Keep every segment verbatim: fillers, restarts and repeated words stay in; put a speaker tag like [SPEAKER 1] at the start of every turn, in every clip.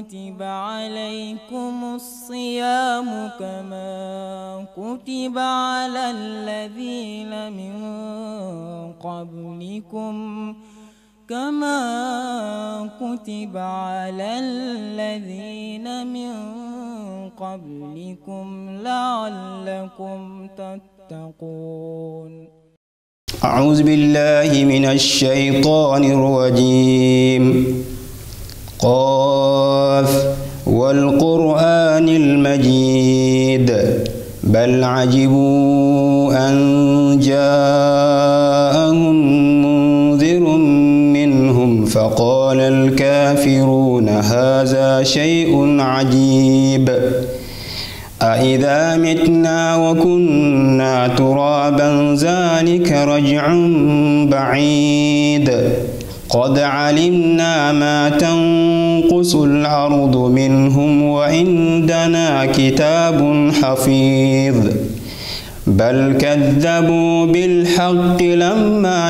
[SPEAKER 1] كتب عليكم الصيام كما كتب على الذين من قبلكم كما كتب على الذين من قبلكم لعلكم تتقون.
[SPEAKER 2] أعوذ بالله من الشيطان الرجيم. قاف والقرآن المجيد بل عجبوا أن جاءهم منذر منهم فقال الكافرون هذا شيء عجيب أإذا متنا وكنا ترابا ذلك رجع بعيد قد علمنا ما تنقص الأرض منهم وعندنا كتاب حفيظ بل كذبوا بالحق لما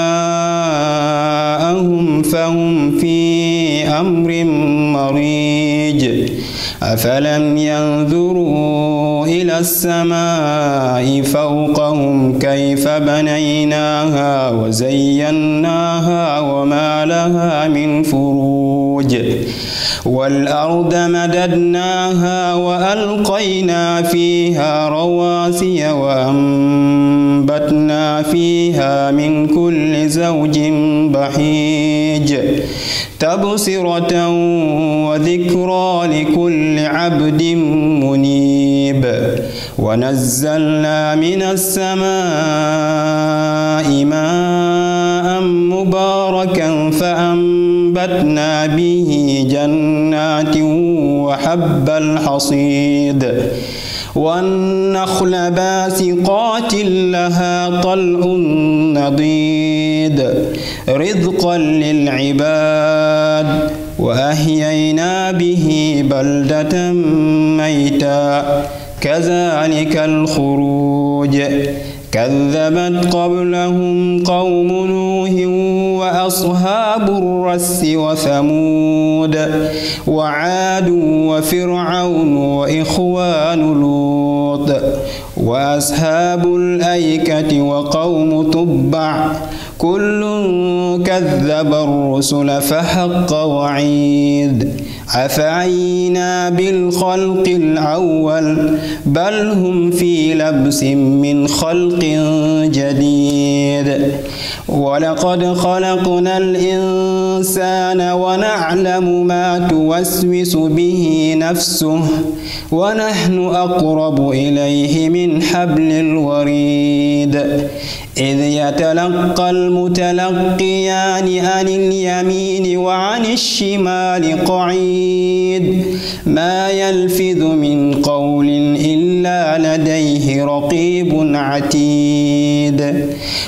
[SPEAKER 2] جاءهم فهم في أمر مريج أفلم ينظروا إلى السماء فوقهم كيف بنيناها وزيناها وما لها من فروج والأرض مددناها وألقينا فيها رواسي وأنبتنا فيها من كل زوج بهيج تبصرة وذكرى لكل عبد منيب ونزلنا من السماء ماء مباركا فأنبتنا به جنات وحب الحصيد والنخل باسقات لها طلع نضيد رزقا للعباد وأحيينا به بلدة ميتا كذلك الخروج كذبت قبلهم قوم نوح وأصحاب الرس وثمود وعاد وفرعون وإخوان لوط وأصحاب الأيكة وقوم تبع كل كذب الرسل فحق وعيد أفعينا بالخلق الأول بل هم في لبس من خلق جديد ولقد خلقنا الإنسان ونعلم ما توسوس به نفسه ونحن أقرب إليه من حبل الوريد إذ يتلقى المتلقيان عن اليمين وعن الشمال قعيد ما يلفظ من قول إلا لديه رقيب عتيد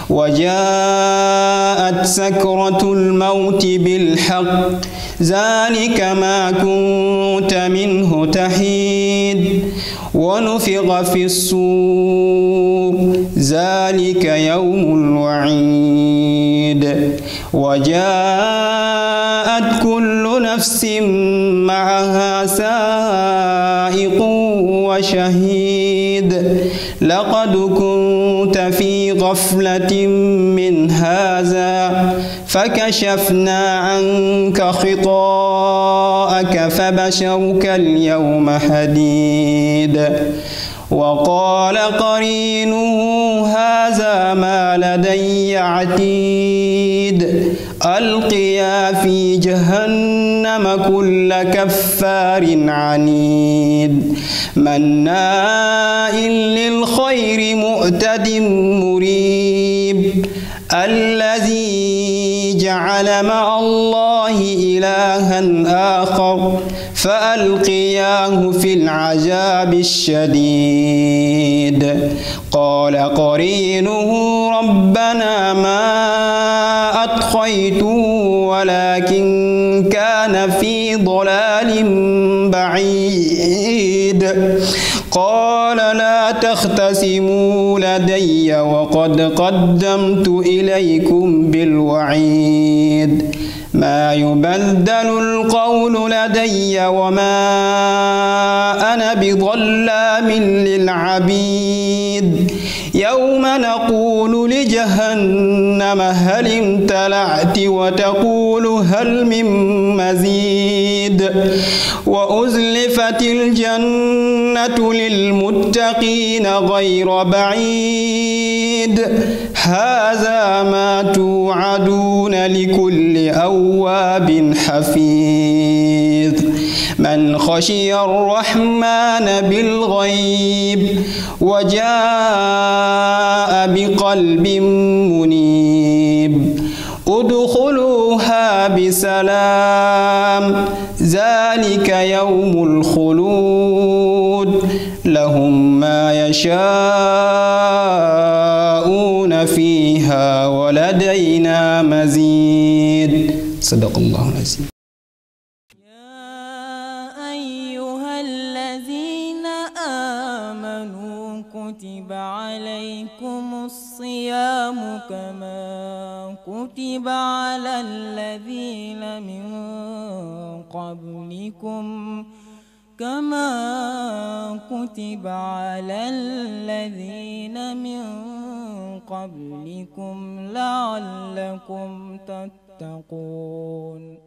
[SPEAKER 2] وجاءت سكرة الموت بالحق ذلك ما كنت منه تحيد ونفخ في الصور ذلك يوم الوعيد وجاءت كل نفس معها سائق وشهيد لقد كنت في غفلة من هذا فكشفنا عنك خطاءك فبشرك اليوم حديد وقال قرينه هذا ما لدي عتيد ألقيا في جهنم كل كفار عنيد مناع للخير معتد مريب الذي جعل مع الله إلها آخر فألقياه في العذاب الشديد قال قرينه ربنا ما أطغيته ولكن كان في ضلال بعيد قال لا تختصموا لدي وقد قدمت إليكم بالوعيد ما يبدل القول لدي وما أنا بظلام للعبيد يوم نقول لجهنم هل امتلأت وتقول هل من مزيد وأزلفت الجنة للمتقين غير بعيد هذا ما توعدون لكل أواب حفيظ من خشي الرحمن بالغيب وجاء بقلب منيب ادخلوها بسلام ذلك يوم الخلود لهم ما يشاءون فيها ولدينا مزيد صدق الله العظيم.
[SPEAKER 1] كتب عليكم الصيام كما كتب على الذين من قبلكم كما كتب على الذين من قبلكم لعلكم تتقون.